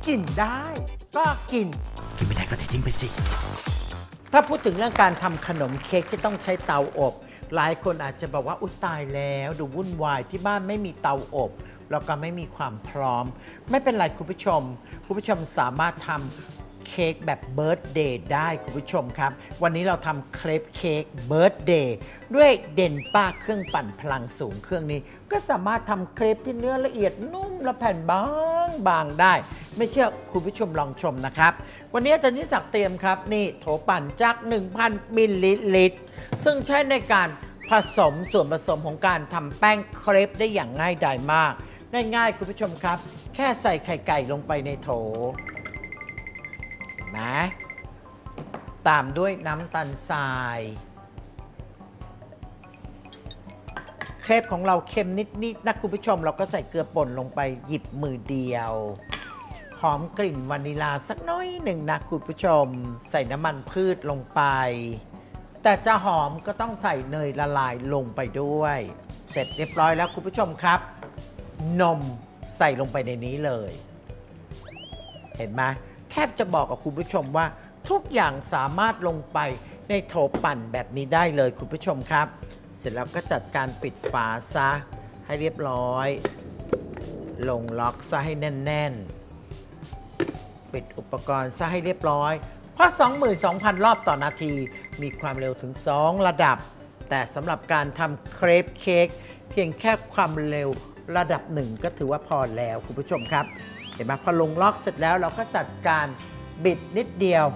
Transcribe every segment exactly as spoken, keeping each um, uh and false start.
กินได้ก็กินกินไม่ได้ก็ทิ้งไปสิถ้าพูดถึงเรื่องการทำขนมเค้กที่ต้องใช้เตาอบหลายคนอาจจะบอกว่าอุ๊ยตายแล้วดูวุ่นวายที่บ้านไม่มีเตาอบแล้วก็ไม่มีความพร้อมไม่เป็นไรคุณผู้ชมคุณผู้ชมสามารถทำเค้กแบบเบิร์ธเดย์ได้คุณผู้ชมครับวันนี้เราทำเครปเค้กเบิร์ธเดย์ด้วยเด่นป้าเครื่องปั่นพลังสูงเครื่องนี้ก็สามารถทำเครปที่เนื้อละเอียดนุ่มและแผ่นบางบางได้ไม่เชื่อคุณผู้ชมลองชมนะครับวันนี้อาจารย์นิสักเตรียมครับนี่โถปั่นจาก หนึ่งพัน มิลลิลิตรซึ่งใช้ในการผสมส่วนผสมของการทำแป้งเครปได้อย่างง่ายดายมากง่ายๆคุณผู้ชมครับแค่ใส่ไข่ไก่ลงไปในโถนะตามด้วยน้ำตาลทรายเครปของเราเค็มนิดๆนะคุณผู้ชมเราก็ใส่เกลือป่นลงไปหยิบมือเดียวหอมกลิ่นวานิลาสักน้อยหนึ่งนะคุณผู้ชมใส่น้ำมันพืชลงไปแต่จะหอมก็ต้องใส่เนยละลายลงไปด้วยเสร็จเรียบร้อยแล้วคุณผู้ชมครับนมใส่ลงไปในนี้เลยเห็นไหมแทบจะบอกกับคุณผู้ชมว่าทุกอย่างสามารถลงไปในโถปั่นแบบนี้ได้เลยคุณผู้ชมครับเสร็จแล้วก็จัดการปิดฝาซะให้เรียบร้อยลงล็อกซะให้แน่นๆปิดอุปกรณ์ซะให้เรียบร้อยเพราะ สองหมื่นสองพัน รอบต่อนาทีมีความเร็วถึงสองระดับแต่สำหรับการทำเครปเค้กเพียงแค่ความเร็วระดับหนึ่งก็ถือว่าพอแล้วคุณผู้ชมครับเห็นไหมพอลงล็อกเสร็จแล้วเราก็จัดการบิดนิดเดียว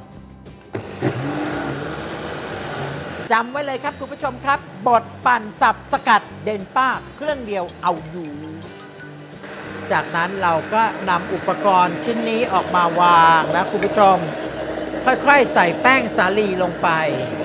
จำไว้เลยครับคุณผู้ชมครับบดปั่นสับสกัดเด่นป้าเครื่องเดียวเอาอยู่จากนั้นเราก็นำอุปกรณ์ชิ้นนี้ออกมาวางนะคุณผู้ชมค่อยๆใส่แป้งสาลีลงไป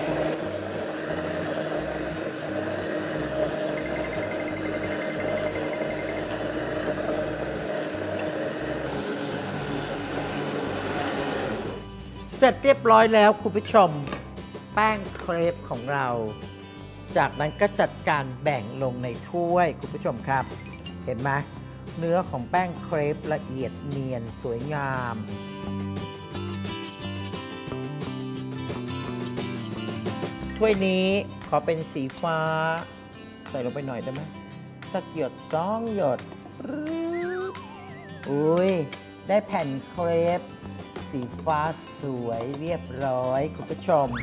เสร็จเรียบร้อยแล้วคุณผู้ชมแป้งเครปของเราจากนั้นก็จัดการแบ่งลงในถ้วยคุณผู้ชมครับเห็นไหมเนื้อของแป้งเครปละเอียดเนียนสวยงามถ้วยนี้ขอเป็นสีฟ้าใส่ลงไปหน่อยได้ไหมสักหยดสองหยดอุ้ยได้แผ่นเครปสีฟ้าสวยเรียบร้อยคุณผู้ชม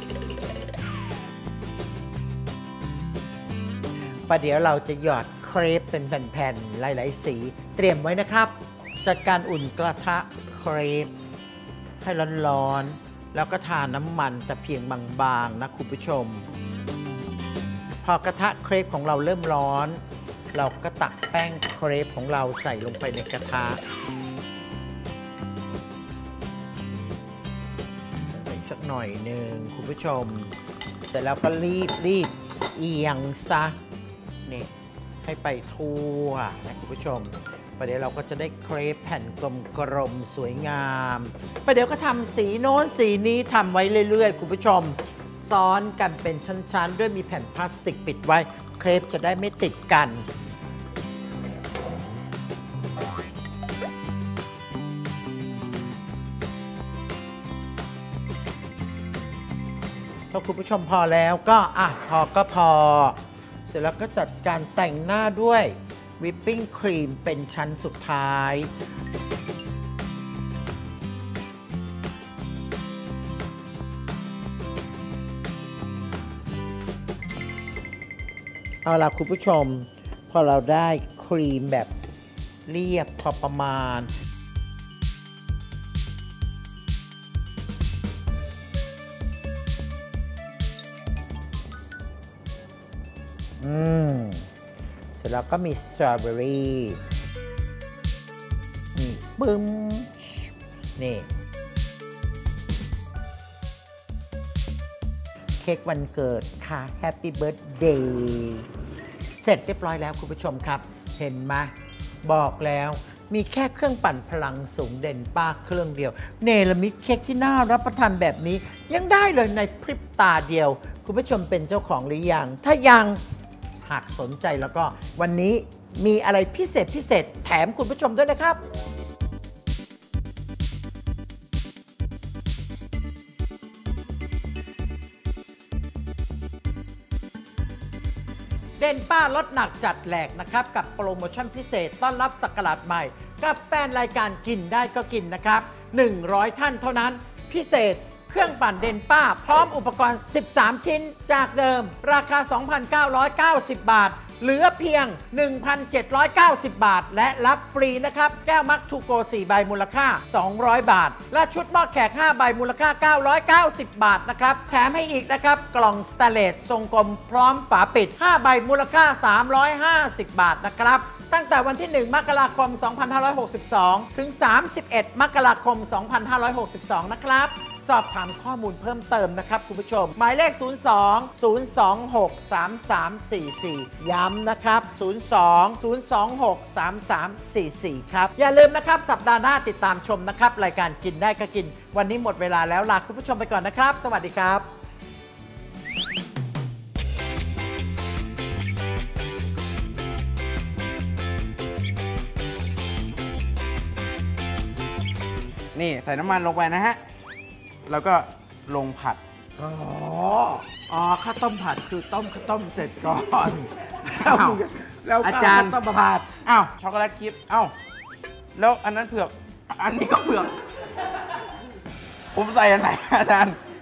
ประเดี๋ยวเราจะหยอดเครปเป็นแผ่นๆหลายๆสีเตรียมไว้นะครับจัดการอุ่นกระทะเครปให้ร้อนๆแล้วก็ทาน้ำมันแต่เพียงบางๆนะคุณผู้ชมพอกระทะเครปของเราเริ่มร้อนเราก็ตักแป้งเครปของเราใส่ลงไปในกระทะสักหน่อยหนึ่งคุณผู้ชมเสร็จแล้วก็รีบรีบเอียงซะนี่ให้ไปทั่วนะคุณผู้ชมประเดี๋ยวเราก็จะได้เครปแผ่นกลมๆสวยงามประเดี๋ยวก็ทำสีโน้นสีนี้ทำไว้เรื่อยๆคุณผู้ชมซ้อนกันเป็นชั้นๆด้วยมีแผ่นพลาสติกปิดไว้เครปจะได้ไม่ติดกันถ้าคุณผู้ชมพอแล้วก็อ่ะพอก็พอเสร็จแล้วก็จัดการแต่งหน้าด้วยวิปปิ้งครีมเป็นชั้นสุดท้ายเอาล่ะคุณผู้ชมพอเราได้ครีมแบบเรียบพอประมาณอืมเสร็จแล้วก็มีสตรอเบอรี่นี่ปึ้มนี่เค้กวันเกิดค่ะแฮปปี้เบิร์ธเดย์เสร็จเรียบร้อยแล้วคุณผู้ชมครับเห็นไหมบอกแล้วมีแค่เครื่องปั่นพลังสูงเด่นป้าเครื่องเดียวเนรมิตเค้กที่น่ารับประทานแบบนี้ยังได้เลยในพริบตาเดียวคุณผู้ชมเป็นเจ้าของหรือยังถ้ายังหากสนใจแล้วก็วันนี้มีอะไรพิเศษพิเศษแถมคุณผู้ชมด้วยนะครับเด่นป้าลดหนักจัดแหลกนะครับกับโปรโมชั่นพิเศษต้อนรับศักราชใหม่กับแฟนรายการกินได้ก็กินนะครับหนึ่งร้อยท่านเท่านั้นพิเศษเครื่องปั่นเด่นป้าพร้อมอุปกรณ์สิบสามชิ้นจากเดิมราคา สองพันเก้าร้อยเก้าสิบ บาทเหลือเพียง หนึ่งพันเจ็ดร้อยเก้าสิบ บาทและรับฟรีนะครับแก้วมักทูโกสี่ใบมูลค่าสองร้อยบาทและชุดหม้อแขกห้าใบมูลค่าเก้าร้อยเก้าสิบ บาทนะครับแถมให้อีกนะครับกล่องสแตนเลสทรงกลมพร้อมฝาปิดห้าใบมูลค่าสามร้อยห้าสิบ บาทนะครับตั้งแต่วันที่หนึ่งมกราคมสองพันห้าร้อยหกสิบสองถึงสามสิบเอ็ดมกราคมสองพันห้าร้อยหกสิบสองนะครับสอบถามข้อมูลเพิ่มเติมนะครับคุณผู้ชมหมายเลข ศูนย์ สอง ศูนย์ สอง หก สาม สาม สี่ สี่ ย้ำนะครับ ศูนย์ สอง ศูนย์ สอง หก สาม สาม สี่ สี่ ครับอย่าลืมนะครับสัปดาห์หน้าติดตามชมนะครับรายการกินได้ก็กินวันนี้หมดเวลาแล้วลาคุณผู้ชมไปก่อนนะครับสวัสดีครับนี่ใส่น้ำมันลงไปนะฮะ แล้วก็ลงผัดอ๋อ อ๋อ ข้าวต้มผัดคือต้มข้าวต้มเสร็จก่อนอ้าวแล้วก็อาจารย์ข้วต้มมาผัดอ้าว ช็อกโกแลตคิปอ้าวแล้วอันนั้นเผือก อันนี้ก็เผือก ผมใส่อันไหนอาจารย์